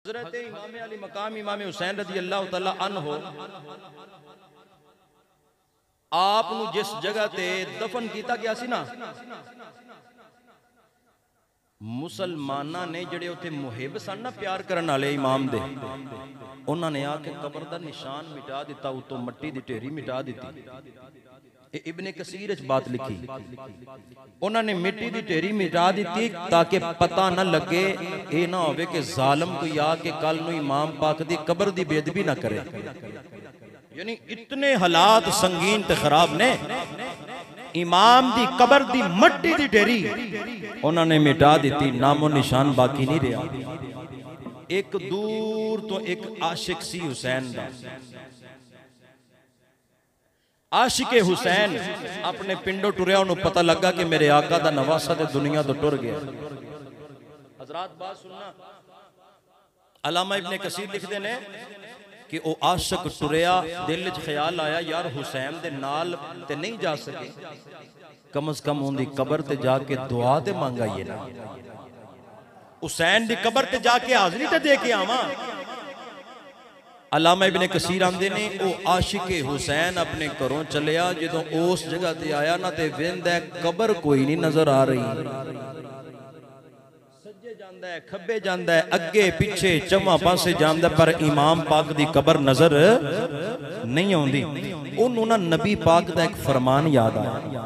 हज़रत इमाम अली मकाम इमाम हुसैन रज़ी अल्लाह तआला अन्हो आप नूं जिस जगह ते दफन किया गया सी ना, मुसलमाना ने जिहड़े उत्थे मुहिब सन ना, प्यार करन वाले इमाम दे, उन्होंने आके कबर दा निशान मिटा दिता, उतों मट्टी दी ढेरी मिटा दी। इब्ने कसीर च बात लिखी, उन्होंने मिट्टी दी ढेरी मिटा दी ताकि पता न लगे, ये ना होवे कि जालिम कोई आके कल नूं इमाम पाक दी कबर दी बेदबी ना करे। यानी इतने हालात संगीन ते खराब ने, इमाम दी कबर दी मट्टी दी ढेरी उन्होंने मिटा दी, नामो निशान बाकी नहीं रहा। एक दूर तो एक आशिक सी हुसैन दा, आशिके हुसैन अपने पिंडों टुरिया, उन्होंने पता लगा कि मेरे आका दा नवासा ते दुनिया तो टुर गया। हजरात बात सुनना, अल्लामा इब्ने कसीर लिखते ने कि वो आशिक टुरिया, दिल च ख्याल आया यार हुसैन दे नाल ते नहीं जा सके, कम अज कम उनकी कबर ते जाके दुआ ते मंगाइए ना, हुसैन दी कबर ते जाके हाजरी ते दे के आवा। अल्लामा इब्ने कसीर आंदे ने वो आशिके हुसैन अपने घरों चलिया, जदों उस जगह ते आया ना ते वेंदा कबर कोई नहीं नजर आ रही, सज्जे जांदा है खब्बे जांदा है अगे पिछे चौवां पासे जांदा, पर इमाम पाक दी कबर नजर नहीं आउंदी। उन्होंने ना नबी पाक दा एक फरमान याद आया,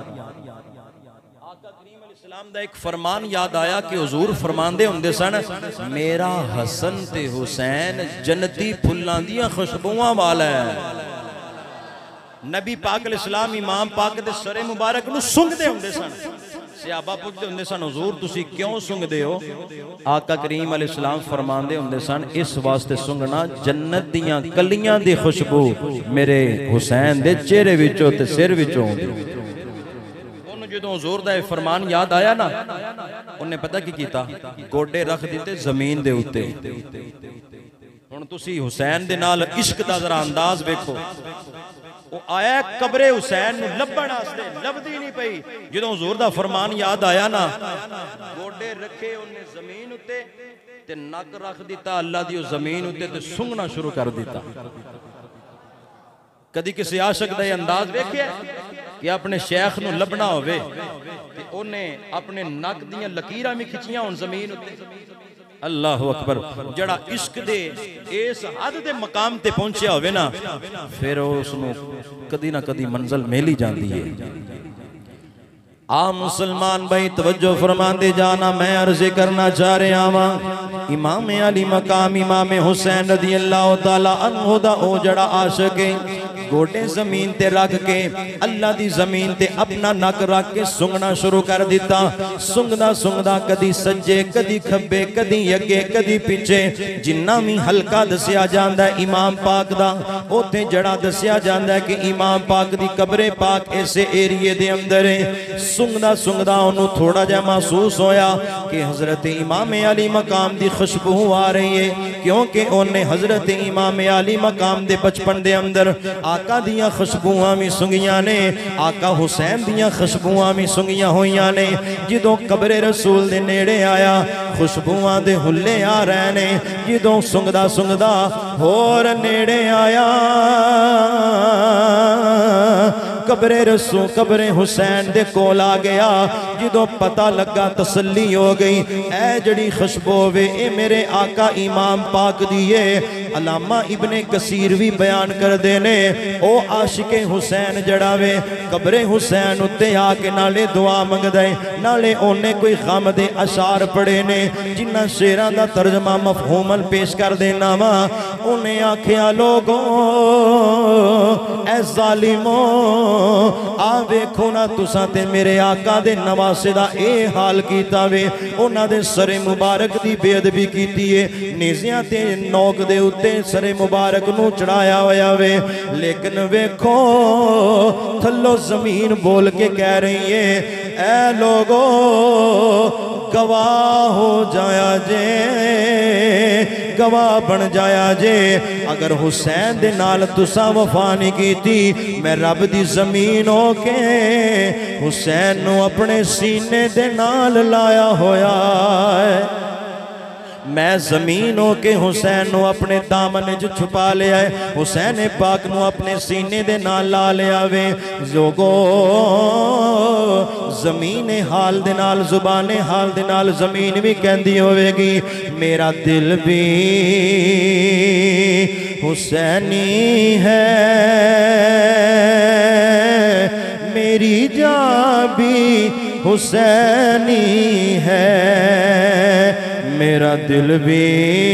दा एक फरमान याद आया कि हुजूर फरमांदे हुंदे सन, मेरा हसन ते हुसैन जन्नती फुल्लां दियां खुशबुआं वाला है। नबी पाक अलैहिस्सलाम इमाम पाक दे सरे मुबारक नूं सूंघदे हुंदे सन। सहाबा पुछदे हुंदे सन, हुजूर तुसी क्यों सूंघदे हो? आका करीम अलैहिस्सलाम फरमांदे हुंदे सन, इस वास्ते सूंघना जन्नत दियां कलियां दी खुशबू मेरे हुसैन दे चेहरे विचों ते सिर विचों। जो जोर दा फरमान याद आया ना, उन्हें पता की कीता, गोडे रख दिते जमीन दे उत्ते। हुण तुसी हुसैन दे नाल इश्क दा जरा अंदाज वेखो, वो आया कबरे हुसैन नूं लभण वास्ते, लभदी नहीं पई। जो जोर दा फरमान याद आया ना, गोडे रखे उन्हें जमीन उत्ते ते नक रख दिता अल्लाह दी जमीन उत्ते ते सूंघना शुरू कर दिता। कदी किसी आशिक दा अंदाज वेखिया कि अपने शेख नूं लभना होवे ते उन्हें अपने नक दियां लकीरां भी खिंचियां होण जमीन उत्ते। अल्लाह अकबर, जड़ा इश्क दे इस हद दे मकाम ते पहुंचिया होवे ना, फिर उसनूं कदी ना कदी मंजिल मिल ही जाती है। आ मुसलमान भाई तवज्जो फरमांदे जाना, मैं अर्ज़ करना चाह रहा वा, इमाम अली मकाम इमाम हुसैन रज़ी अल्लाह तआला अन्हु दा ओ जड़ा आशिक है, गोडे जमीन ते रख के अल्लाह दी जमीन ते अपना नक रख के सूंघना शुरू कर दिता। सूंघदा सूंघदा कदी सज्जे कदी खब्बे कदी अगे कदी पिछे, जिन्ना भी हल्का दसिया जांदा है इमाम पाक दा, उत्थे जड़ा दसिया जांदा है कि इमाम पाक दी कब्रे पाक ऐसे एरिए दे अंदर है। सूंघदा सूंघदा उन्होंने थोड़ा जा महसूस होया कि हजरत इमाम अली मकाम दी खुशबू आ रही है, क्योंकि उन्हें हजरत इमाम अली मकाम दे बचपन दे अंदर आका दियां खुशबुआं भी सूंघियां ने, आका हुसैन दियां खुशबुआं भी सूंघियां होइयां ने। जदों कब्रे रसूल दे नेड़े आया, खुशबुआं दे हुल्ले आ रहे ने। जदों सूंघदा सूंघदा होर नेड़े आया, कब्रे रसूल कब्रे हुसैन दे कोल आ गया। जदों पता लगा, तसल्ली हो गई, ऐ जड़ी खुशबू वे ए मेरे आका इमाम पाक दी है। अल्लामा इब्ने कसीर भी बयान करते ने, ओ आशिके हुसैन जड़ा वे कब्रे हुसैन उत्ते आके नाले दुआ मंगदा है, नाले ओने कोई गम दे अशार पढ़े ने, जिन्ना शेरां दा तर्जमा मफहूमल पेश कर देना वा। उन्हें आखिया, लोगों ऐ जालिमो, आ वेखो ना तुसां ते मेरे आका दे नवासे दा ए हाल कीता वे, उन्हां दे सरे मुबारक दी बेअदबी कीती है, नेज़ियां ते नोक दे उत्ते सरे मुबारक नूं चढ़ाया होया वे। लेकिन वेखो थल्लो जमीन बोल के कह रही है, ऐ लोगो गवाह हो जाया जे, गवाह बन जाया जे, अगर हुसैन दे नाल तुसा वफा नहीं कीती, मैं रब दी जमीन हो के हुसैन नू अपने सीने दे नाल लाया होया है। मैं जमीन होके हुसैन नू अपने दामन च छुपा लिया है, हुसैन पाक नू अपने सीने दे नाल ला लिया वे। जोगो जमीन हाल दे नाल जुबाने हाल दे नाल जमीन भी कहंदी होवेगी मेरा दिल भी हुसैनी है, मेरी जान भी हुसैनी है, मेरा दिल भी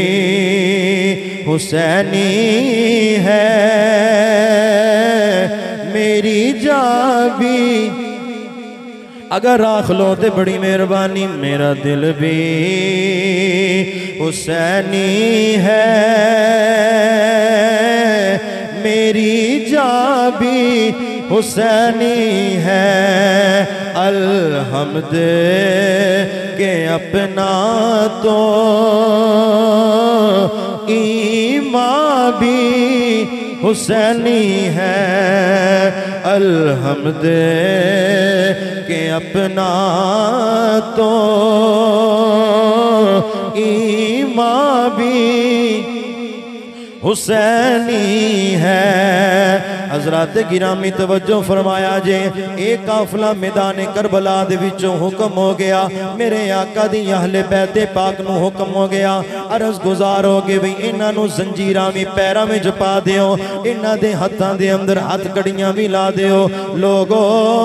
हुसैनी है, मेरी जान भी। अगर राख लो तो बड़ी मेहरबानी, मेरा दिल भी हुसैनी है, मेरी जान भी हुसैनी है। अलहम्द के अपना तो ईमां भी हुसैनी है, अलहम्द के अपना तो ईमां भी हुसैनी है। हजरत गिरामी तवज्जो फरमाया जे एक काफिला मैदान करबला दे विचों हुक्म हो गया, मेरे आका दी अहले बैत पाक नू हुक्म हो गया, अर्ज गुजार हो गए भी इन्हां नू जंजीरां भी पैरां विच पा दिओ, इन्हां दे हत्थां दे अंदर हथ कड़ियां भी ला दिओ। लोगो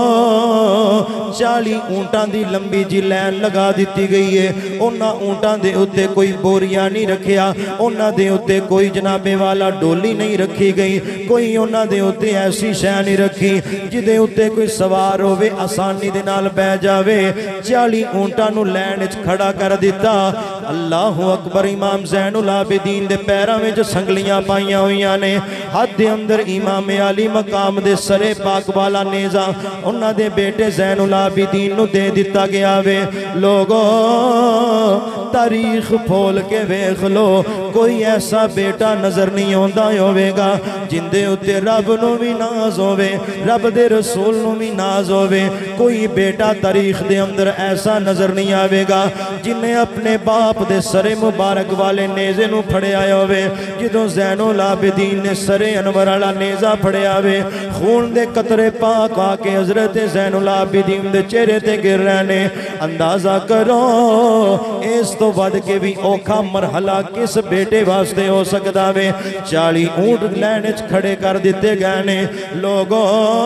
40 ऊंटां दी लंबी जी लैन लगा दी गई है, उन्हां ऊंटां दे उत्ते कोई बोरिया नहीं रखिया, उन्हां दे उत्ते कोई जनाबे वाला डोली नहीं रखी गई, कोई उन्हां दे उत्ते ऐसी शै नहीं रखी जिदे उत्ते कोई सवार होवे आसानी दे नाल बैठ जावे। 40 ऊंटां नू लैन विच खड़ा कर दिता। अल्लाहु अकबर। इमाम ज़ैनुल आबिदीन दे पैरां विच संगलियां पाईयां होईयां ने, हाथ दे अंदर इमाम अली मकाम दे सरे पाक वाला नेज़ा उन्हां दे बेटे ज़ैनुल आबिदीन नू दे दिता गया वे। लोगो तारीख खोल के वेख लो, कोई ऐसा बेटा नजर नहीं आंदा होवेगा जिंदे उत्ते रब नू भी नाज होवे, रब दे रसूल नू भी नाज होवे। कोई बेटा तारीख दे अंदर ऐसा नजर नहीं आवेगा जिन्हें अपने बाप दे सरे मुबारक वाले नेज़े नू फड़िया होवे। जदों ज़ैनुल आबिदीन ने सरे अनवर वाला नेज़ा फड़िया वे, खून दे कतरे पाक आके हजरत ज़ैनुल आबिदीन दे चेहरे ते गिर रहे ने। अंदाजा करो इस तो वध के भी औखा मरहला किस बेटे वास्ते हो सकता वे। 40 ऊंट लैन च खड़े कर दिते गए ने। लोगो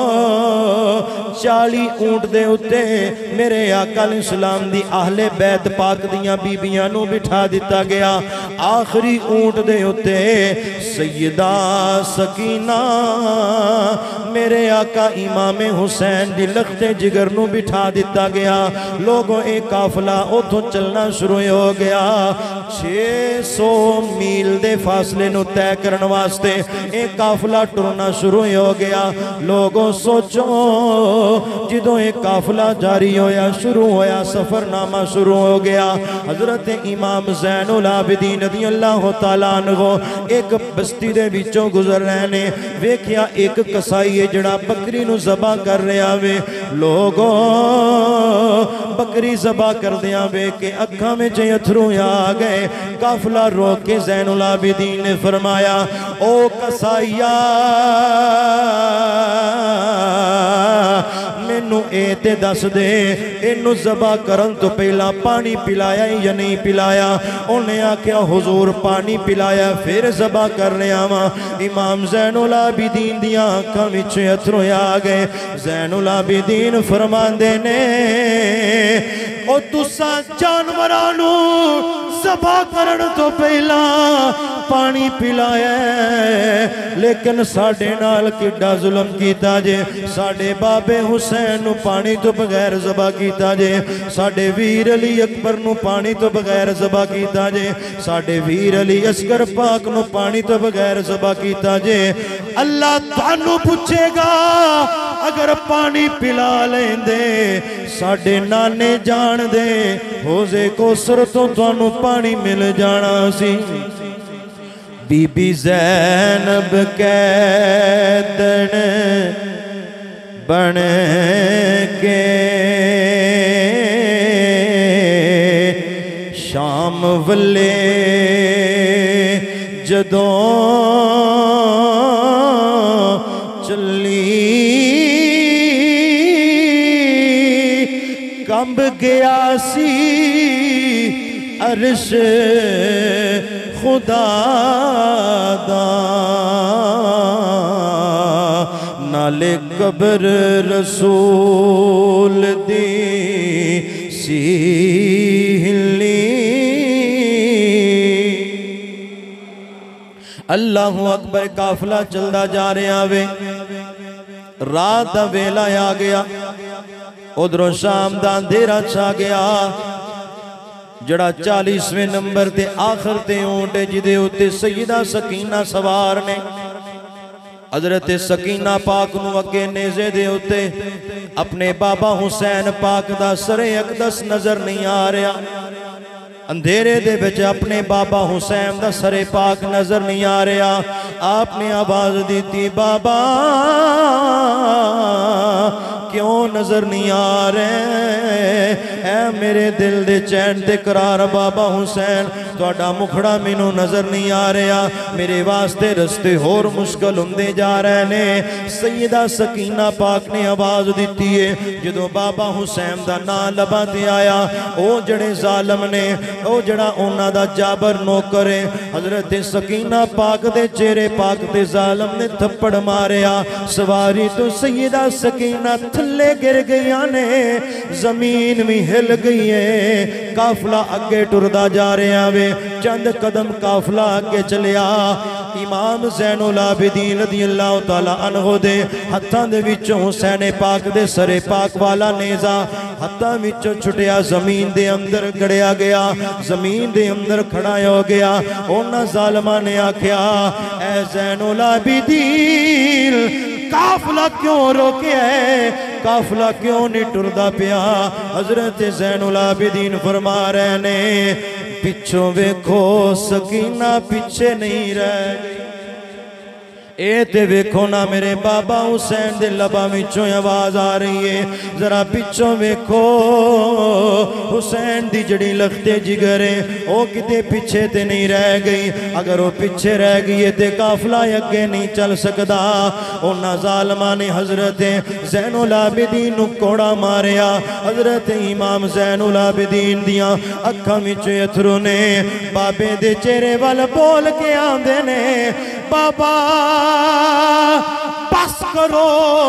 40 ऊंट दे उत्ते मेरे आका अलैहिस्सलाम दी आहले बैत पाक दियां बीबियां नू बिठा दिता गया। आखिरी ऊंट दे उत्ते सैयदा सकीना मेरे आका इमाम हुसैन दी लखते जिगर नू बिठा दिता गया। लोगों एक काफिला उथों चलना शुरू हो गया। 600 मील दे फासले नू तय करने वास्ते एक काफिला टुरना शुरू हो गया। लोगों सोचो जदों एक काफिला जारी होया शुरू होया, सफरनामा शुरू हो गया। हजरत इमाम ज़ैनुल आबिदीन रज़ियल्लाहु तआला अन्हु एक बस्ती दे विचों गुजर रहे ने। वेखिया एक कसाई है जड़ा बकरी नू ज़बा कर रहा वे। लोगों बकरी ज़बा कर दिया वे के अखां में अथरू आ गए। काफिला रोक के ज़ैनुल आबिदीन ने फरमाया, ओ कसाईया मैनू ए ते दस दे, इनू ज़बा करन तो पहला पानी पिलाया या नहीं पिलाया? उन्हें आख्या हुजूर पानी पिलाया फिर ज़बा कर रहा वा। इमाम ज़ैनुल आबिदीन दियां अखां विच अथरू आ गए। ज़ैनुल आबिदीन फरमांदे ने, ओ तुसा जानवरां नू ज़बा करन तो पहला पानी पिलाया, लेकिन साडे नाल किड्डा जुल्म कीता जे। साडे बाबे हुसैन नू पानी तो बगैर ज़बा कीता जे, साडे वीर अली अकबर नू पानी तो बगैर ज़बा कीता जे, साडे वीर अली असगर पाक नू पानी तो बगैर ज़बा कीता जे। अल्लाह तुहानू पुछेगा अगर पानी पिला लेंदे साडे नाने जान दे होजे कोसर तो तुहानू पानी मिल जाना सी। बीबी ज़ैनब कैदन बन के शाम वल्ले जदों चली कंब गया सी अर्श खुदा दा नाले कबर रसूल दी सी हिली। अल्लाहु अकबर। काफिला चलदा जा रहा वे, रात दा वेला आ गया, उधरों शाम दा अंधेरा छा गया। जड़ा 40वें नंबर ते आखिर ते ऊंट जिदे उत्ते सैयदा सकीना सवार ने। हजरत सकीना पाक नू अगे नेज़े दे उत्ते अपने बाबा हुसैन पाक दा सरे अकदस नजर नहीं आ रहा। अंधेरे दे विच अपने बाबा हुसैन दा सरे पाक नजर नहीं आ रहा। आपने आवाज दी थी, बाबा क्यों नजर नहीं आ रहे? ऐ मेरे दिल दे चैन ते करार बाबा हुसैन, तुहाडा मुखड़ा मैनू नजर नहीं आ रहा। मेरे वास्ते रस्ते होर मुश्किल हुंदे जा रहे ने। सैयदा सकीना पाक ने आवाज दी है। जदों बाबा हुसैन दा नाम लबा ते आया, ओ जड़े जालम ने, ओ जड़ा उन्हां दा जाबर नौकर है, हजरत सकीना पाक दे चेहरे पाक ते जालम ने थप्पड़ मारिया। सवारी तो सैयदा सकीना थल्ले गिर गईयां ने, जमीन भी हिल गई है। काफिला अगे टुरदा जा रहा वे। चंद कदम काफिला अगे चलिया। इमाम ज़ैनुल आबिदीन रज़ियल्लाहु तआला अन्हु दे हत्थां दे विचों हुसैन पाक दे सरे पाक वाला नेज़ा हत्थां विचों छुटिया, जमीन दे अंदर गड़िया गया, जमीन दे अंदर खड़ा हो गया। उन्हां ज़ालिमां ने आख्या, ऐ ज़ैनुल आबिदीन काफिला क्यों रोके है? काफिला क्यों नहीं टुरदा पिया? हजरत ज़ैनुल आबिदीन फरमा रहे ने, पिछों वेखो सकीना पीछे नहीं रह गई। ए ते वेखो ना मेरे बाबा हुसैन दे लबा विचों आवाज आ रही है, जरा पिछों वेखो हुसैन दी जड़ी लखते जिगर है वो किते पीछे ते नहीं रह गई। अगर वो पीछे रह गई है ते काफिला अगे नहीं चल सकता। उन्हां ज़ालिमां ने हजरत ज़ैनुल आबिदीन नू कोड़ा मारिया। हजरत इमाम ज़ैनुल आबिदीन दियां अखां विच अथरू ने बाबे दे चेहरे वाल बोल के आंदे ने, बाबा बस करो,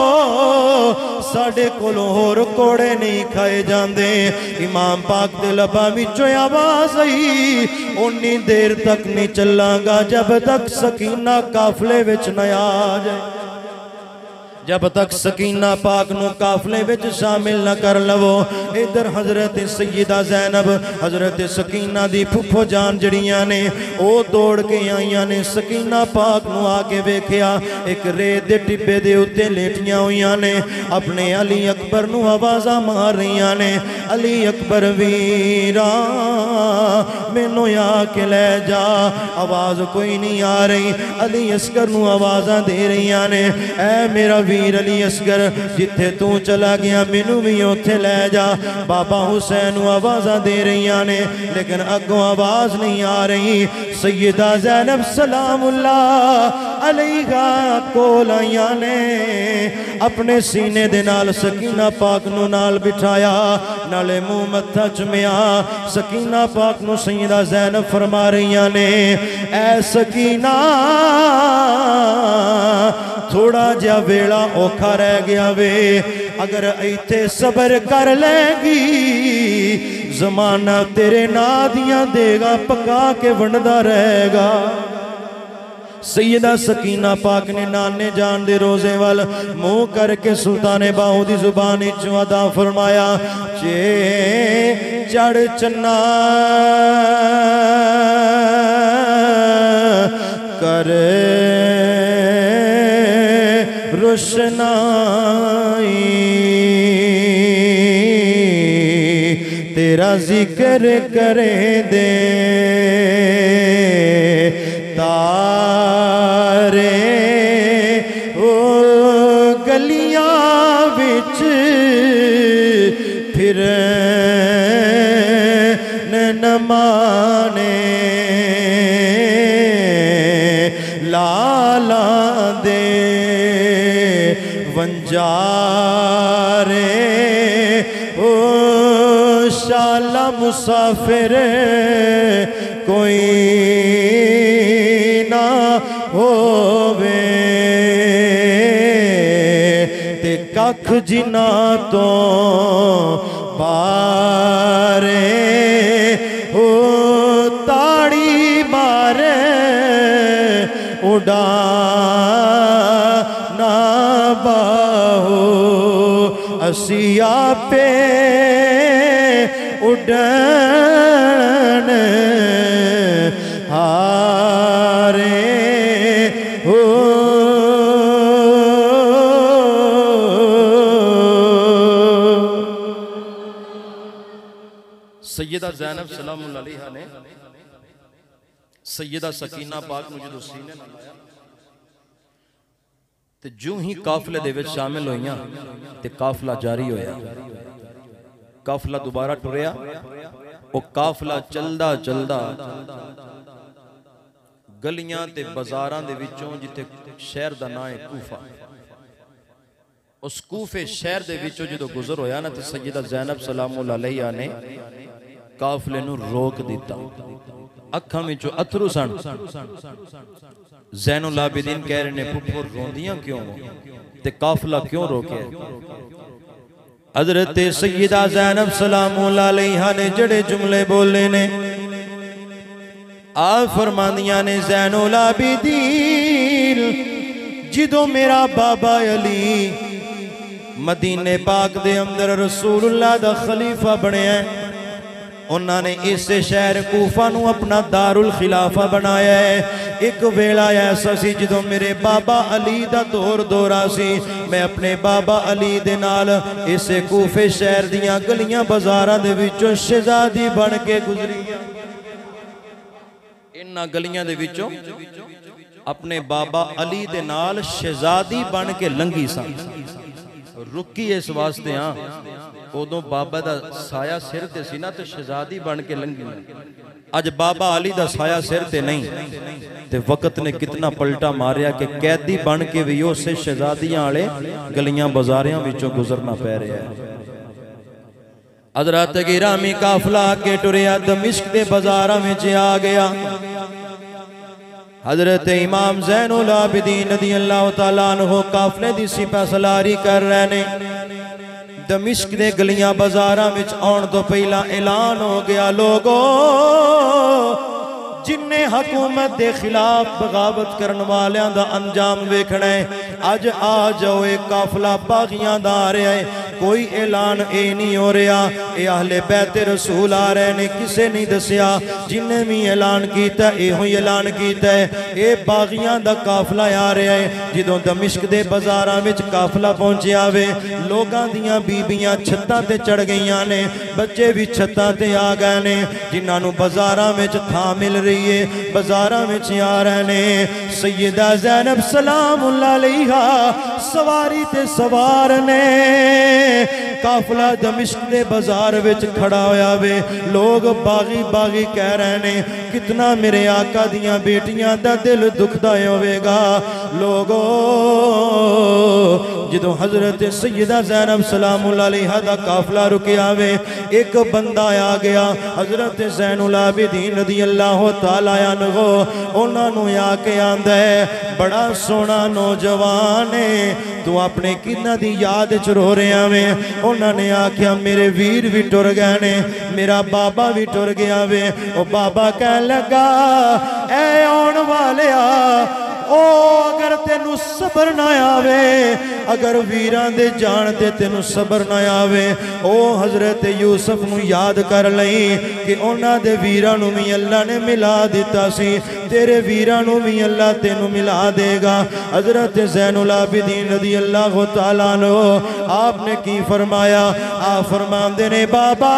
साडे कोलों होर कोड़े नहीं खाए जांदे। इमाम पाक दे लबां विचों आवाज आई, उन्नी देर तक नहीं चलांगा जब तक सकीना काफिले विच न आ जाए, जब तक सकीना पाक नू काफिले विच शामिल न कर लवो। इधर हजरत सैयदा ज़ैनब, हजरत सकीना दी फुफो जान जड़ियां ने ओ दौड़ के आईयां ने। सकीना पाक नू आके वेख्या, एक रेत दे टिब्बे दे उत्ते लेटियां हुईयां ने, अपने अली अकबर नू आवाज़ां मार रहीआं ने, अली अकबर वीरा मैनू आके ले जा। आवाज़ कोई नहीं आ रही। अली असगर नू आवाज़ां दे रहीआं ने, ऐ मेरा वीर अली असगर, जिथे तू चला गया मैनू भी उत्थे ले जा। बाबा हुसैन आवाज़ां दे रही ने, लेकिन अगों आवाज़ नहीं आ रही। सैयदा ज़ैनब सलामुल्लाह अलैहा कोल आईयां ने, अपने सीने दे नाल सकीना पाक नू नाल बिठाया, नाले मुँह मत्था चुमिया। सकीना पाक नू सैयदा ज़ैनब फरमा रही ने, ऐ सकीना थोड़ा जा वेला औखा रह गया वे, अगर इत्थे सबर कर लेगी जमाना तेरे नां दियां देगा पका के वंडदा रहेगा। सैयदा सकीना पाक ने नाने जान दे रोजे वाल मुंह करके सुल्ताने बाहू दी जुबान चों अदा फरमाया, चे चढ़ चन्ना कर रोशनाई, तेरा जिक्र करे दे तारे ओ गलियां विच फिर न मान जा रे ओ शाला मुसाफिर कोई ना होवे ते कख जिना तो बारे हो ताड़ी मारे उड़ा ना बाहो असी आपे उड़न हारे हो सैयदा ज़ैनब सलामुल्लाह अलैहा ने सैयदा सकीना पाक मुझे जो सीने नाल लाया ते जो ही काफले दे विच शामिल होइयां ते काफला जारी होया काफला दोबारा टुरिया वो काफला चलदा चलदा गलियां ते बाजारां दे विचों जिथे शहर दा नाम है कूफा उस कूफे शहर दे विचों जदों गुजर होया ना ते सैयदा ज़ैनब सलामुल्लाह अलैहा ने काफले नूं रोक दिता अखां विचों अथरू सन ज़ैनुल आबिदीन कह रहे ने पुप्पो रोंदियां क्यों ते काफला क्यों रोके हज़रत सैयदा ज़ैनब सलामुल्लाह अलैहा ने जड़े जुमले बोले ने आप फरमांदियां ने ज़ैनुल आबिदीन जिदों मेरा बाबा अली मदीने पाक दे अंदर रसूलुल्लाह दा खलीफा बनया उन्होंने इस शहर कूफा नूं अपना दारुल खिलाफा बनाया है एक वेला ऐसा सी जो मेरे बाबा अली दा दौरा सी मैं अपने बाबा अली दे नाल इस कूफे शहर दियां गलियां बाजारां दे विचों शहजादी बन के गुजरी इन्हां गलियां दे विचों अपने बाबा अली दे नाल शहजादी बन के लंघी सा रुकी इस वास्ते हाँ उदों बाबा दा साया सिर ते सी ना तो शहजादी बन के लंघी अज बाबा अली दा साया सिर ते नहीं ते वक्त ने कितना पलटा मारिया कि कैदी बन के भी उसे शहजादियां वाले गलियां बाजारियां विचों गुजरना पै रहा है हज़रत गिरामी काफला आगे टुरिया दमिश्क के बाजारां विच आ गया हज़रत इमाम ज़ैनुल आबिदीन रज़ियल्लाहु तआला अन्हु काफले दी सिपाहसलारी कर रहे ने दमिश्क दे गलियां बाजारां विच आउण तो पहला ऐलान हो गया लोगों जिन्ने हुकूमत के खिलाफ बगावत करने वालियां दा अंजाम वेखना है अज आ जाओ एक काफला बागियां दा आ रहा है कोई ऐलान ए नहीं हो रहा ये अहले बैते रसूल आ रहे ने किसे नहीं दसिया जिन्हें भी ऐलान किया यो ही ऐलान किया है ये बागियां दा काफला आ रहा है जो दमिश्क दे बाजारां विच काफला पहुंचिया वे लोगां दियां बीबियां छत्तां ते चढ़ गईयां ने बच्चे भी छत्तां ते आ गए ने जिन्हां नूं बाजारां विच थां मिल रही है बाजारां विच आ रहे ने सैयदा ज़ैनब सलामुल्लाह अलैहा सवारी ते सवार ने काफला दमिश्क दे बाजार विच खड़ा होया वे लोग बागी बागी कह रहे ने कितना मेरे आका दियां बेटियां दा दिल दुखदा होवेगा लोगों जो हज़रत सैयदा ज़ैनब सलामुल्लाह अलैहा दा काफला रुकिया वे एक बंदा आ गया हज़रत ज़ैनुल आबिदीन रज़ियल्लाहु तआला अन्हु उन्हां नूं आके आंदा है बड़ा सोहना नौजवान है तू अपने किन्ना दी याद च रो रहा वे उन्होंने आख्या मेरे वीर भी टुर गए ने मेरा बाबा भी टुर गया वे ओ बाबा कह लगा ऐ आउण वालिया ओ अगर तेनू सबर ना आवे अगर वीरां दे जान ते तेनू सबर ना आवे ओ हज़रत यूसुफ नू याद कर लई कि उन्हां दे वीरां नू भी अल्लाह ने मिला दिता सी तेरे वीरां नू भी अल्लाह तेनू मिला देगा हज़रत ज़ैनुल आबिदीन रज़ियल्लाहु तआला अन्हु आपने की फरमाया आप फरमांदे ने बाबा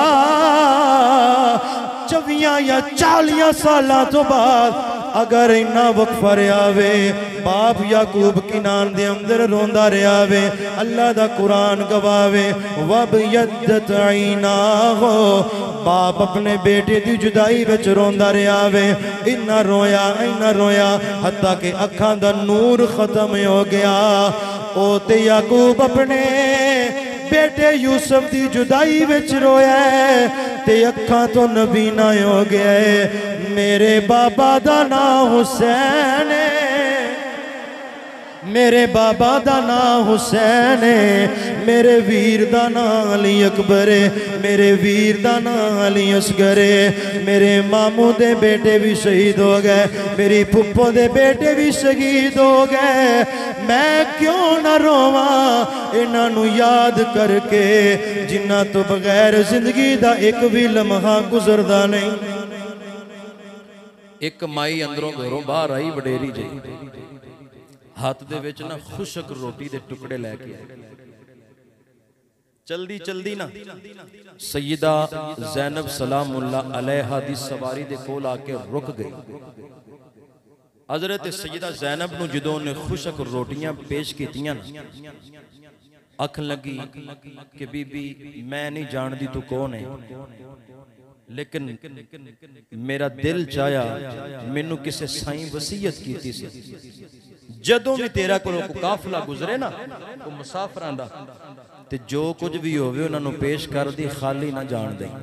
24 या 40 साल तो बाद अगर इन्ना वक्फा रहा वे बाप याकूब किनान दे अंदर रोंदा रहा वे अल्लाह दा कुरान गवावे वब यद्दत आईना हो बाप अपने बेटे की जुदाई विच रोंदा रहा वे इन्ना रोया हत्ता के अखां दा नूर खत्म हो गया ओ ते याकूब अपने बेटे यूसुफ दी जुदाई विच रोया ते अखां तो नबीना हो गया है। मेरे बाबा दा नाम हुसैन है, मेरे बाबा दा नाम हुसैन है, मेरे वीर दा नाम अली अकबर है, मेरे वीर दा नाम अली असगर है। मेरे मामू दे बेटे भी शहीद हो गए, मेरी फुप्पो दे बेटे भी शहीद हो गए। मैं क्यों ना रोवा इन्हां नूं याद करके जिन्हां तो बगैर जिंदगी दा एक भी लम्हा गुजरदा नहीं। एक माई अंदरों घरों बाहर आई वडेरी जी, हाथ दे विच ना खुशक रोटी दे टुकड़े लैके आए। चलदी चलदी ना सैयदा ज़ैनब सलामुल्लाह अलैहा दी सवारी दे कोल आके रुक गई। हज़रत सैयदा ज़ैनब नूं जदों ने खुशक रोटियां पेश कीतियां ना, अख लगी कि बीबी मैं नहीं जानदी तू कौन है, लेकिन मेरा दिल चाया मैनू किसी साईं वसीयत कीती सी, जदों भी तेरा कोलों कोई काफिला गुजरे ना वो मुसाफरां दा ते जो कुछ भी होवे उन्हां नूं पेश कर दी, खाली ना जान दे।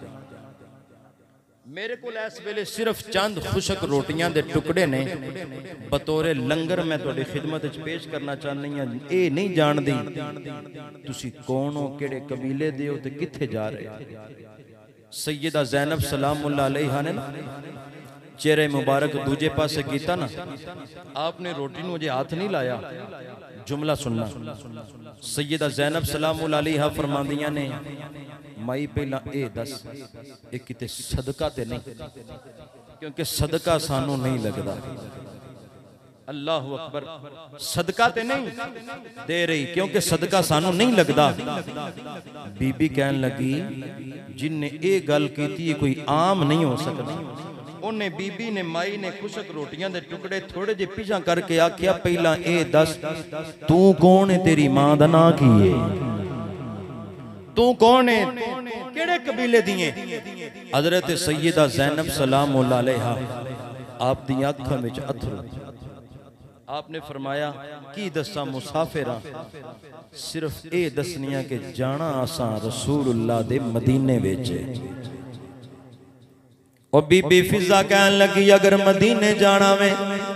मेरे को इस वेले सिर्फ चंद खुशक रोटियां दे टुकड़े ने बतौरे लंगर मैं तुहाडी खिदमत विच पेश करना चाहनी हां। ये नहीं जानदी तुसी कौन हो, किहड़े कबीले दे हो ते कित्थे जा रहे हो। सैयदा ज़ैनब सलामुल्लाह अलैहा ने चेहरे मुबारक दूजे पासे कीता ना, आपने रोटी नूं अजे हाथ नहीं लाया। जुमला सुनना, सैयदा ज़ैनब सलामुल्लाह अलैहा फरमांदियां ने माई पहला ए दस ये किते सदका ते नहीं, क्योंकि सदका सानू नहीं लगदा। अल्लाह अकबर, सदका ते नहीं दे रही क्योंकि सदका सानू नहीं लगदा। बीबी कहन लगी जिन्ने ये गल कीती कोई आम नहीं हो सकती। उन्हें बीबी ने माई ने खुशक रोटियां दे टुकड़े थोड़े जे पिछा करके आख्या पहला ए दस तू कौन है, तेरी मां दा नां की है, तू कौन है, केड़े कबीले दी है। हजरत सैयदा ज़ैनब सलामुल्लाह अलैहा आप दी अखां विच अथरू, आपने फरमाया की दसा मुसाफिरा, सिर्फ ए दसनिया के जाना आसा रसूलुल्लाह दे मदीने विच। और बीबी फिजा कहन लगी अगर मदीने जाना वे,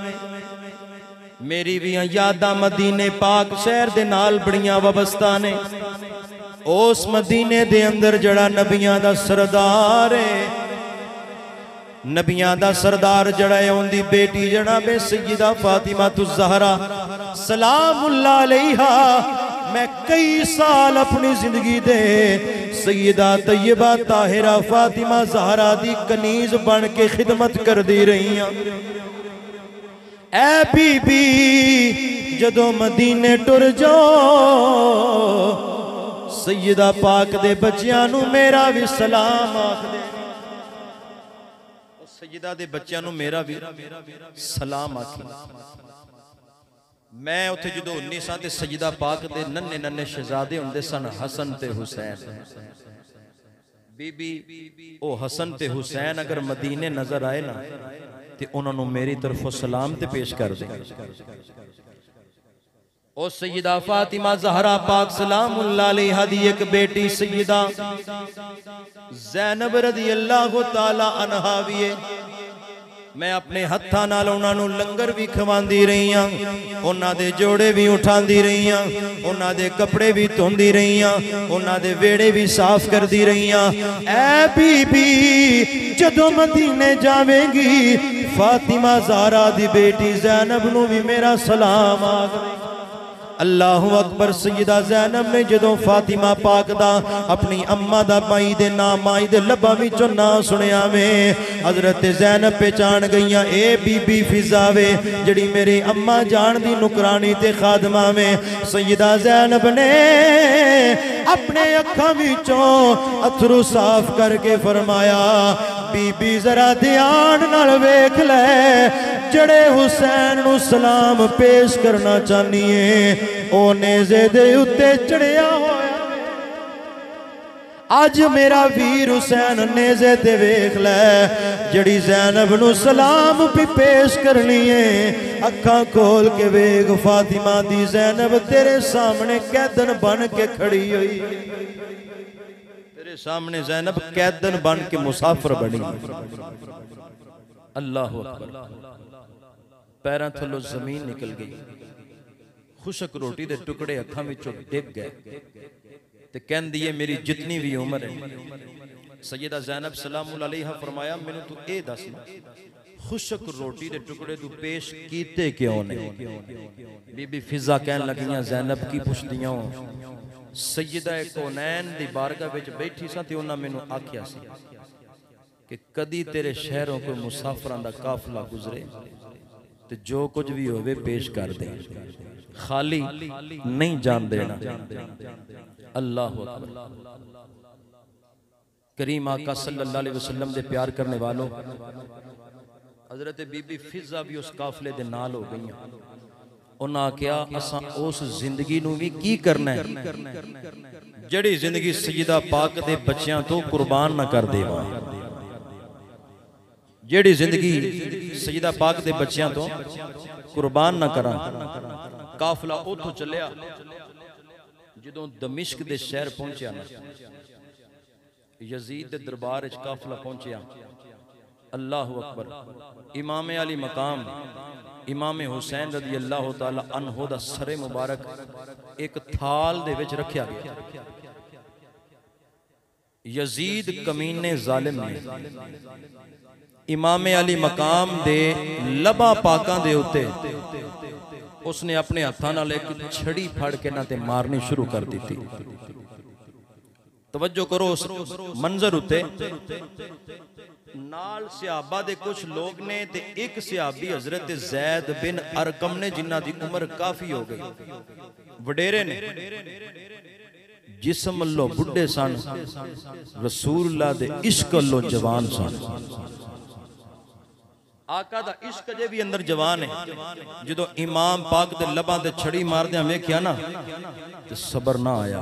मेरी भी यादां मदीने पाक शहर दे नाल बड़ियां वाबस्ता ने। उस मदीने दे अंदर जड़ा नबियां दा सरदार है, नबियां दा सरदार जड़ा है उनदी बेटी जनाबे सैयदा फातिमा तुज़ ज़हरा सलामुल्लाह अलैहा, मैं कई साल अपनी जिंदगी दे सैयदा तैयबा ताहिरा फातिमा ज़हरा दी कनीज बन के खिदमत कर दी रही हां। ऐ बीबी जदों मदीने टुर जाओ सैयदा पाक दे बच्चियां नूं मेरा भी सलाम आख दे, सैयदा दे बच्चियां नूं मेरा भी सलाम आखी। मैं उत्थे जदों 19 साल ते सैयदा पाक दे नन्हे नन्हे शहजादे हुंदे सन हसन ते हुसैन। बीबी ओ हसन ते हुसैन अगर मदीने नजर आए ना ते उन्हां नूं मेरी तरफों सलाम ते पेश कर दे। ओ सैयदा फातिमा ज़हरा पाक सलामुल्लाह अलैहा दी एक बेटी सैयदा ज़ैनब रज़ियल्लाहु ताला अन्हा भी है। मैं अपने हत्थां नाल उन्हां नूं लंगर भी खवांदी रही हां, उन्हां दे जोड़े भी उठांदी रही हां, उन्हां दे कपड़े भी धोंदी रही हां, उन्हां दे वेड़े भी साफ करदी रही हां। ऐ बीबी जदों मदीने जावेंगी फातिमा ज़हरा दी बेटी ज़ैनब नूं भी मेरा सलाम आख। अल्लाहु अकबर। सैयदा ज़ैनब ने जदों फातिमा पाक दा अपनी अम्मा दा माई दे नाम माई दे लब्बां विचों नाम सुनिया वे, हजरत ज़ैनब पहचान गईयां ए बीबी फिजा वे जड़ी मेरी अम्मा जान दी नुकरानी ते खादमा वे। सैयदा ज़ैनब ने अपने अखां विचों अथरू साफ करके फरमाया बीबी जरा ध्यान नाल वेख ले, जड़े हुसैन नूं सलाम पेश करना चाहनी है ओ नेज़े दे उत्ते चढ़िया होया। अज मेरा वीर हुसैन नेज़े ते वेख लै जड़ी ज़ैनब नू सलाम भी पेश करनी है। अखां खोल के वेख फातिमा दी ज़ैनब तेरे सामने कैदन बन के खड़ी हुई। तेरे सामने ज़ैनब कैदन बन के मुसाफिर बनी। अल्लाह अकबर। पैरां थल्लों जमीन निकल गई, खुशक रोटी दे टुकड़े अखां विचों डिग गए ते कहंदी है मेरी जितनी भी उम्र है। सैयदा ज़ैनब सलामुल अलैहा फरमाया मैनू तू ए दस खुशक रोटी दे टुकड़े तू पेश कीते क्यों नहीं? बीबी फिजा कहन लगियां ज़ैनब की पुछदियां सैयदा कौनैन दी बारगाह विच बैठी सा ते उन्हां मैनू आख्या सी कि कदी तेरे शहरों कोई मुसाफिरां दा काफिला गुजरे ते जो कुछ भी होवे पेश कर दे, खाली नहीं जान देना। अल्लाह अकबर। करीम आका सल्लल्लाहु अलैहि वसल्लम दे प्यार करने वालों, हजरत बीबी फिजा भी उस काफिले दे नाल हो गई। उन्हां आख्या असां उस जिंदगी नूं भी की करना है जड़ी जिंदगी सैयदा पाक दे बच्चियां तो कुर्बान ना कर देवां, जेड़ी जिंदगी सैयदा पाक दे बच्चियां तो कुर्बान ना करा। काफिला उथों चलिया, जदों दमिश्क दे शहर पहुंचा ना यजीद दे दरबार विच काफिला पहुंचा। अल्लाह अकबर। इमाम अली मकाम इमाम हुसैन रदी अल्लाह तआला अन्हो दा सरे मुबारक एक थाल दे विच रखिया गया। यजीद कमीने जालिम ने इमाम अली मकाम दे लबा पाकां दे उत्ते उसने अपने हत्थां नाल एक छड़ी फड़ के ना ते मारनी शुरू कर दी थी। तवज्जो करो उस मंजर उत्ते नाल सहाबा दे कुछ लोग ने ते एक सहाबी हजरत ज़ैद बिन अरकम ने जिन्हां दी उम्र काफी हो गई, वडेरे ने, जिस्म अल्लों बुढ़े सन, रसूलुल्लाह दे इश्क अल्लों जवान सन। आका दा इश्क अजे भी अंदर जवान है। जदों इमाम पाक दे लबां ते छड़ी मारदियां वेख्या ना ते सबर ना आया।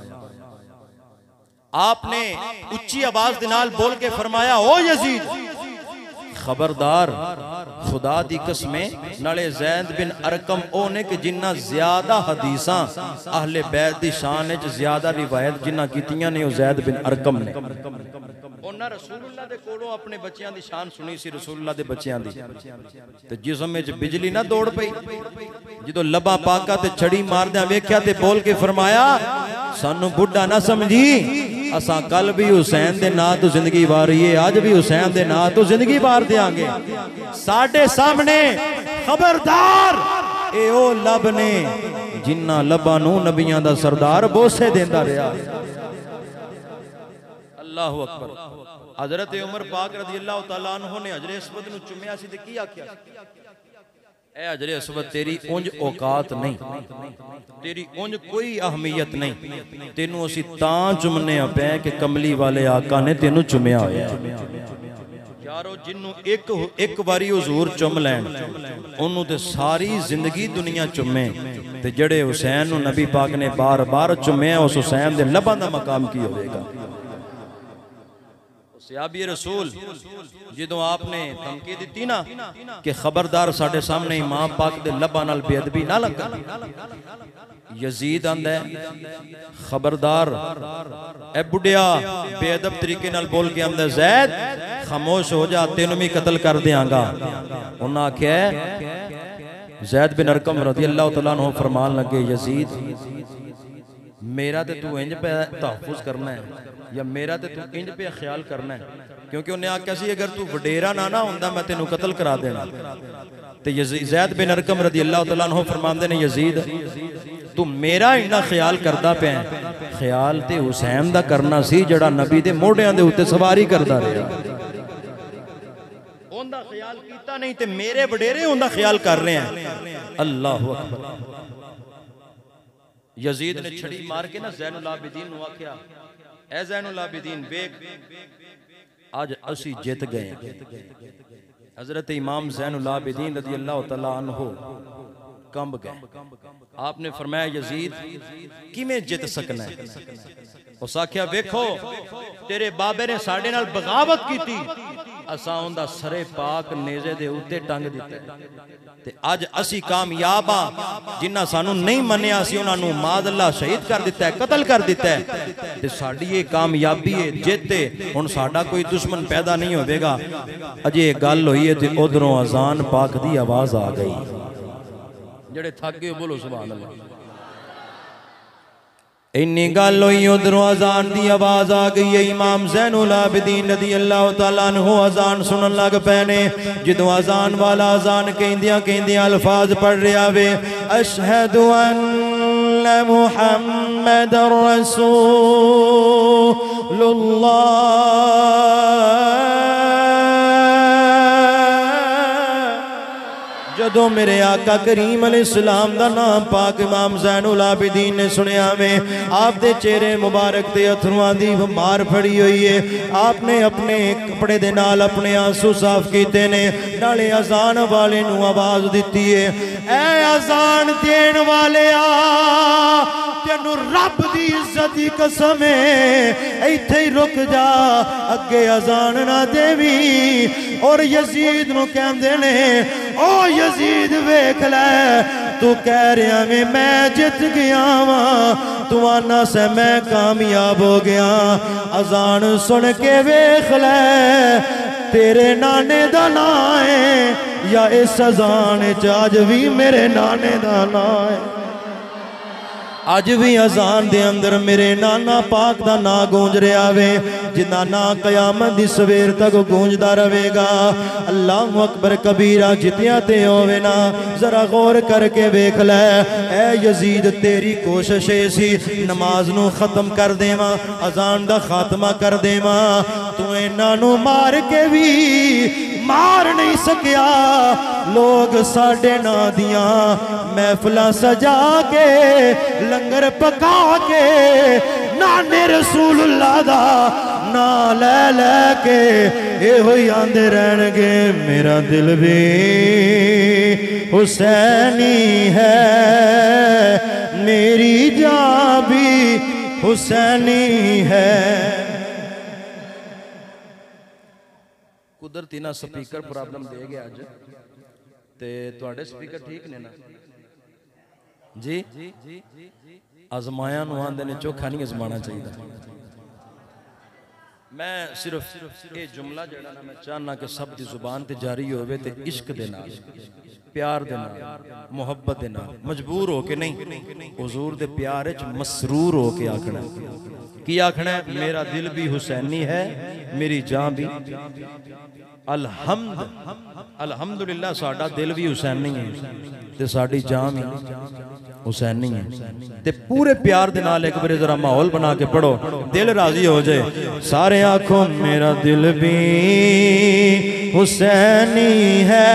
आपने उच्ची आवाज दे नाल बोल के फरमाया ओ यजीद खबरदार, खुदा दी कसमें नाले ज़ैद बिन अरकम ओ ने कि जिन्ना ज्यादा हदीसां अहले बैत दी शान विच ज्यादा रिवायत जिन्ना कीतियां ने ओ ज़ैद बिन अरकम ने। उन्हां रसूलुल्लाह दे कोलों अपने बच्चियां दी शान सुनी सी, रसूलुल्लाह दे बच्चियां दी, ते जिस्म विच बिजली ना दौड़ पई। जदों लबा पाका ते छड़ी मारदियां वेख्या ते बोल के फरमाया सानू बुढ़ा ना समझी, असां कल भी हुसैन दे नां तो जिंदगी वारी है, अज भी हुसैन दे नां तो जिंदगी वार देंगे। साडे सामने खबरदार ए ओ लब ने जिन्ना लबा नू नबियां दा सरदार बोसे देंदा रहा। अल्लाहु अकबर। हजरत उमर पाक रज़ी अल्लाह तआला अन्हु ने हजरे अस्वद नू चुम्या सी ते की आख्या, ए हजरे अस्वद तेरी उंज औकात नहीं, तेरी उंज कोई अहमियत नहीं, तेनू असी तां चुमने पे कि कमली वाले आका ने तेनू चुमया होया। यारो जिन्नू एक बारी हुजूर चुम लैन ओनू ते सारी जिंदगी दुनिया चुमे, ते जड़े हुसैन नू नबी पाक ने बार बार चुमया उस हुसैन दे लबां दा मकाम की होवेगा। सहाबी रसूल जदों आपने धमकी दी ना कि खबरदार साडे सामने इमाम पाक दे लबां नाल बेअदबी ना लगा, यजीद आंदा है खबरदार ए बुढ़िया बेअदब तरीके नाल बोल के आंदा ज़ैद खामोश हो जा तेनू भी कत्ल कर देंगा। उन्हें आख्या ज़ैद बिन अरकम रज़ी अल्लाह तआला अन्हु फरमान लगे यजीद मेरा ते तू इंज पे तहफ़्फ़ुज़ करना है या मेरा ते तू इंज पे ख्याल करना है, क्योंकि उन्हें आख्या सी अगर तू वडेरा ना ना हुंदा मैं तेनू कत्ल करा देना। ते ज़ैद बिन अरकम रज़ी अल्लाह तआला अन्हु फरमांदे ने यजीद तू मेरा इन्ना ख्याल करदा पे, ख्याल ते हुसैन दा करना सी जड़ा नबी दे मोढ़ियां दे उत्ते सवारी करदा रहा। उनदा ख्याल कीता नहीं ते मेरे वडेरे उनदा ख्याल कर रहे हैं। अल्लाहु अकबर। यजीद ने छड़ी मार के ना ज़ैनुल आबिदीन नू आख्या ए ज़ैनुल आबिदीन वेख आज असी जित गए। हजरत इमाम ज़ैनुल आबिदीन रज़ी अल्लाह तआला अन्हु कंब गए। आपने फरमाया यजीद किवें जित सकना है? उस आख्या वेखो तेरे बाबे ने साडे नाल बगावत की, असां उहदा सरे पाक नेज़े दे उत्ते टंग दिता ते अज असी कामयाब हां। जिन्ना सानू नहीं मन्निया सी उन्हां नू मादअल्लाह शहीद कर दिता है, कतल कर दिता है ते साडी ये कामयाबी है जिते हुण साडा कोई दुश्मन पैदा नहीं होवेगा। अजे गल होई है ते उधरों अजान पाक दी आवाज आ गई। जेड़े थक गए बोलो सुभान अल्लाह। इन्नी गल हुई उधरों अजान दी आवाज आ गई है। इमाम ज़ैनुल आबिदीन रज़ी अल्लाह तआला अन्हु अजान सुनन लग पए ने। जदों अजान वाला अजान कहंदियां कहंदियां अल्फाज पढ़ रहा वे, अशहदु अन्ना मुहम्मदर रसूलुल्लाह। जदों मेरे आका करीम अलैहिस्सलाम दा नाम पाक इमाम ज़ैनुल आबिदीन ने सुनिया में आप दे चेहरे मुबारक ते अथरुआं दी मार फड़ी हुई है। आपने अपने कपड़े दे नाल अपने आंसू साफ कीते ने, नाले अजान वाले नू आवाज दिती है, ऐ अजान देण वाले आ तेनू रब दी इज्जत दी कसम है इत्थे ही रुक जा, अगे अजान ना देवी। और यजीद नू कहंदे ने, ओ यजीद वेख लै तू कह रहा में मैं जित गया वा, तू आना से मैं कामयाब हो गया। अजान सुन के वेख लै तेरे नाने दा नां है या इस अजान च अज भी मेरे नाने दा नां है। अज भी अजान दे अंदर मेरे नाना पाक दा ना गूंज रहा वे, जिदा ना कयामत दी सवेर तक गूंजदा रहेगा। अल्लाहु अकबर कबीरा जितिया ते होवे ना, जरा गौर करके वेख लै। ऐ यजीद तेरी कोशिश सी नमाज नू खत्म कर देवा, अजान दा खात्मा कर देवा, तू इन्हां नू मार के भी मार नहीं सकिया। लोग साडे ना दियां महफिलां सजा के लंगर पका के नाने रसूलुल्लाह दा ना ले ले के एहो ही आंदे रहणगे, मेरा दिल भी हुसैनी है, मेरी जान भी हुसैनी है। कुदरती ना स्पीकर प्रॉब्लम दे गया अज ते तुहाडे स्पीकर ठीक ने ना जी। आजमाया नूं आंदे ने चोखा नहीं आजमाना चाहिए। मैं सिर्फ ये जुमला जड़ा ना मैं चाहना कि सब दी जुबान ते जारी होवे ते इश्क दे नाल, प्यार दे नाल, मुहब्बत दे नाल, मजबूर हो के नहीं, हुजूर दे प्यार च मसरूर हो के आखना। की आखना है? मेरा दिल भी हुसैनी है, मेरी जान भी। अल्हम्दुलिल्लाह साडा दिल भी हुसैनी है ते साडी जान भी हुसैनी है। ते पूरे प्यार दे नाल एक बार जरा माहौल बना के पढ़ो, दिल राजी हो जाए। सारे आखो मेरा दिल भी हुसैनी है,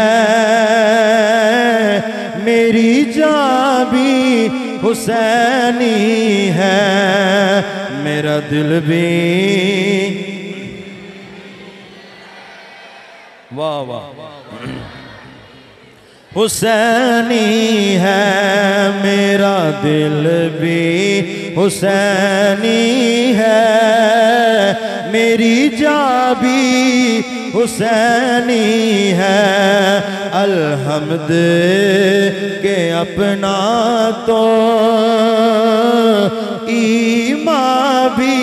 मेरी जान भी हुसैनी है, मेरा दिल भी। वाह वाह हुसैनी है, मेरा दिल भी हुसैनी है, मेरी जान भी हुसैनी है। अलहम्द के अपना तो ईमान भी।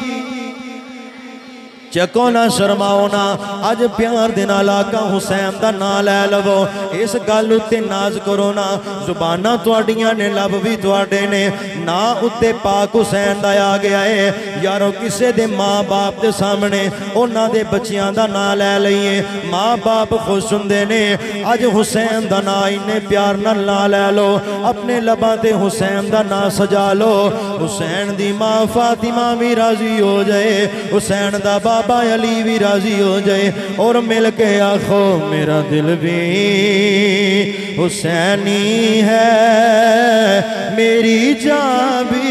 चको ना शर्माओ ना, अज प्यार दे नाल आका हुसैन दा नाम लै लवो, इस गल उत्ते नाज करो ना। जुबाना तुहाडियां ने, लब भी तुहाडे ने, ना उत्ते पाक हुसैन दा आ गया है। यारो किसे दे माँ बाप दे सामने उन्हां दे बच्चियां दा नाम लै लईए, माँ बाप खुश हुंदे ने। अज हुसैन दा नाम इन्ने प्यार नाल ना लै लो, अपने लबां ते हुसैन दा नाम सजा लो। हुसैन दी माँ फातिमा भी राजी हो जाए, हुसैन दा बाबा अली भी राजी हो जाए, और मिल के आखो मेरा दिल भी हुसैनी है, मेरी जान भी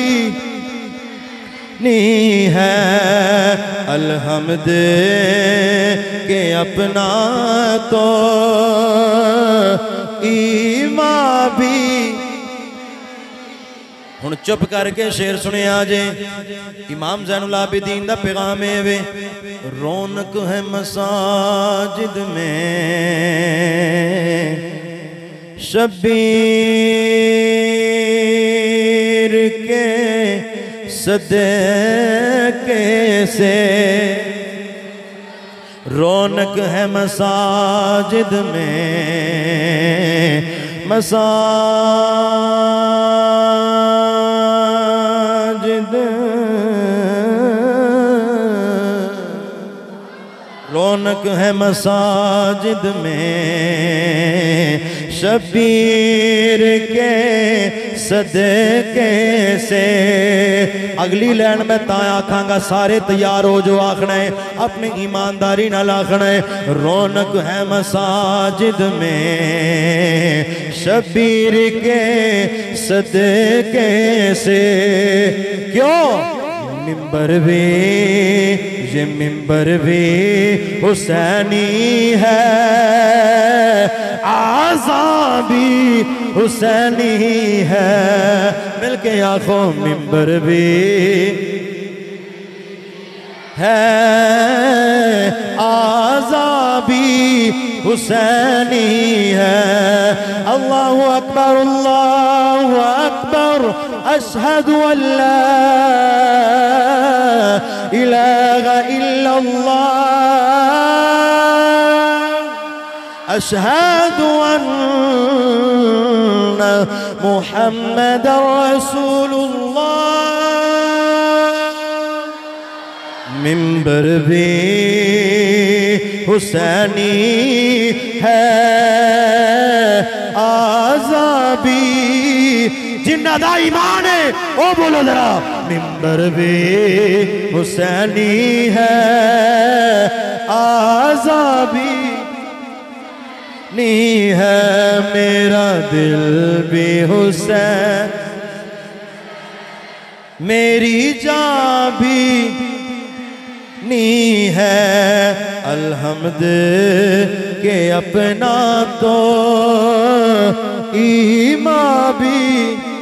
नहीं है। अलहम्द के अपना तो ईमान भी। हुण चुप करके शेर सुनिया जे इमाम ज़ैनुल आबिदीन दा पैगाम है वे रौनक है मसाजिद में शब्बीर के सदके से। रौनक है मसाजिद में मसाजिद रौनक है मसाजिद में शबीर के सदके से। अगली लाइन में ता आखांगा सारे तैयार हो जो आखना है अपनी ईमानदारी नाल आखना है रौनक है मसाजिद में शबीर के सदके से। क्यों मिंबर भी ये मिंबर भी हुसैनी है आज़ा भी हुसैनी है। मिलके आँखों मिंबर भी है आज़ा भी हुसैनी है। अल्लाहु अकबर अल्लाहु अकबर अशहदु अल्ला इलाहा इल्लल्लाह अशहदु अन्ना मुहम्मदर रसूलुल्लाह। मिंबर भी हुसैनी है आज़ा भी। जिन्ना दा ईमान है ओ बोलो जरा मिंबर भी हुसैनी है आज़ा भी नी है। मेरा दिल भी हुसैन मेरी जान भी नी है। अलहम्द के अपना तो ईमा भी